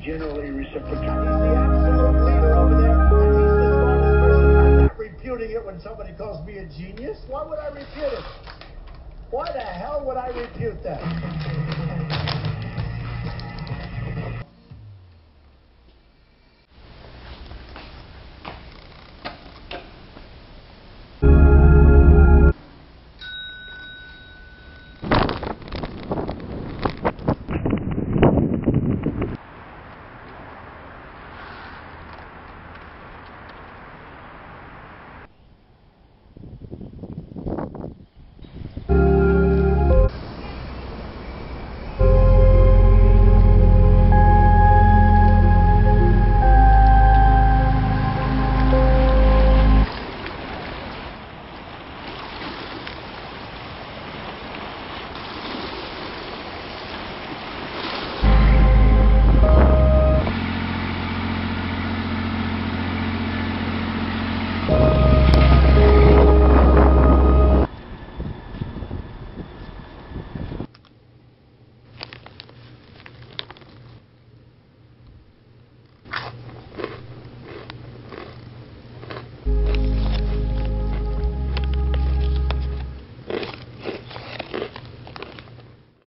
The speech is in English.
generally reciprocate. He's the absolute leader over there, and he's the smartest person. I'm not reputing it when somebody calls me a genius. Why would I repute it? Why the hell would I repute that?